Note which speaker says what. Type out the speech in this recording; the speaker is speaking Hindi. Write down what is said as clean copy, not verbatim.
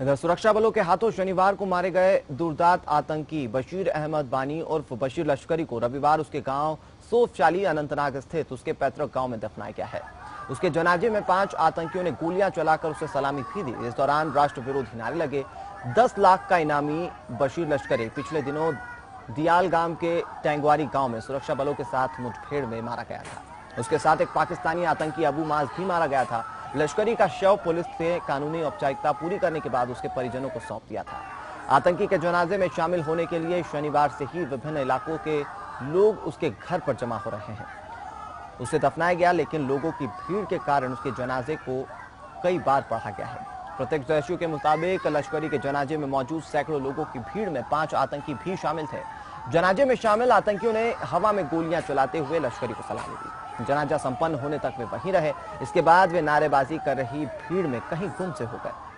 Speaker 1: इधर सुरक्षा बलों के हाथों शनिवार को मारे गए दुर्दांत आतंकी बशीर अहमद बानी उर्फ बशीर लश्करी को रविवार उसके गांव सोफचाली अनंतनाग स्थित उसके पैतृक गांव में दफनाया गया है। उसके जनाजे में 5 आतंकियों ने गोलियां चलाकर उसे सलामी भी दी। इस दौरान राष्ट्र विरोधी नारे लगे। 10 लाख का इनामी बशीर लश्करी पिछले दिनों दियाल गांव के टेंगवारी गांव में सुरक्षा बलों के साथ मुठभेड़ में मारा गया था। उसके साथ एक पाकिस्तानी आतंकी अबू माज भी मारा गया था। लश्करी का शव पुलिस से कानूनी औपचारिकता पूरी करने के बाद उसके परिजनों को सौंप दिया था। आतंकी के जनाजे में शामिल होने के लिए शनिवार से ही विभिन्न इलाकों के लोग उसके घर पर जमा हो रहे हैं। उसे दफनाया गया, लेकिन लोगों की भीड़ के कारण उसके जनाजे को कई बार पढ़ा गया है। प्रत्यक्षदर्शियों के मुताबिक लश्करी के जनाजे में मौजूद सैकड़ों लोगों की भीड़ में 5 आतंकी भी शामिल थे। जनाजे में शामिल आतंकियों ने हवा में गोलियां चलाते हुए लश्करी को सलामी दी। जनाजा संपन्न होने तक वे वहीं रहे। इसके बाद वे नारेबाजी कर रही भीड़ में कहीं गुम से हो गए।